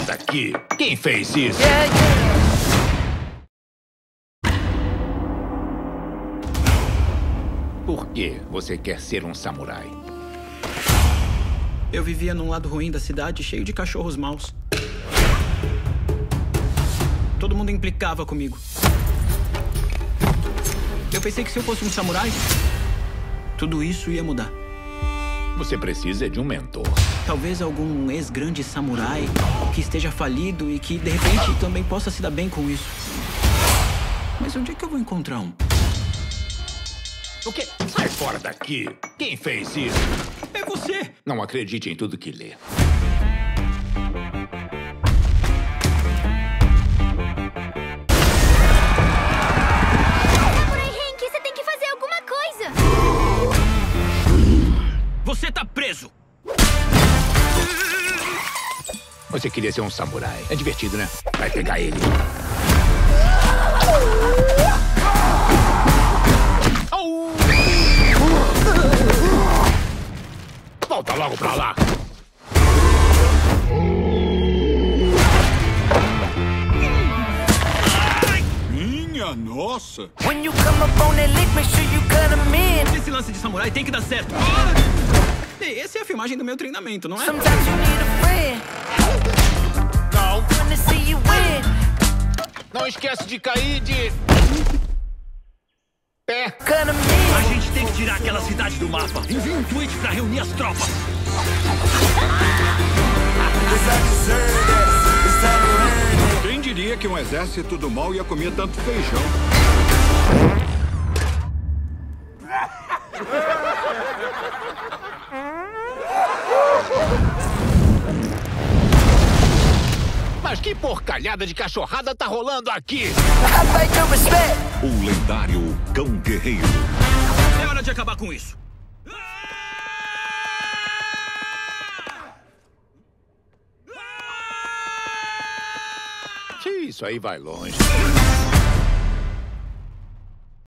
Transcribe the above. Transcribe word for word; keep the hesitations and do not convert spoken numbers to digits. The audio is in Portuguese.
daqui! Quem fez isso? Yeah, yeah. Por que você quer ser um samurai? Eu vivia num lado ruim da cidade, cheio de cachorros maus. Todo mundo implicava comigo. Eu pensei que se eu fosse um samurai, tudo isso ia mudar. Você precisa de um mentor. Talvez algum ex-grande samurai que esteja falido e que, de repente, também possa se dar bem com isso. Mas onde é que eu vou encontrar um? O quê? Sai fora daqui! Quem fez isso? É você! Não acredite em tudo que lê. Samurai Hank, você tem que fazer alguma coisa! Você tá preso! Você queria ser um samurai. É divertido, né? Vai pegar ele. Au! Volta logo pra lá. Minha nossa! When you come up on that lick, make sure you cut 'em in. Esse lance de samurai tem que dar certo. Ei, essa é a filmagem do meu treinamento, não é? Sometimes you need a friend. Não. Wanna see you win. Não esquece de cair de... pé. Cut 'em in. A gente tem que tirar aquela cidade do mapa. Envie um tweet pra reunir as tropas. Quem diria que um exército do mal ia comer tanto feijão? Mas que porcalhada de cachorrada tá rolando aqui? I fight to respect. O lendário Cão Guerreiro. É hora de acabar com isso. Isso aí vai longe.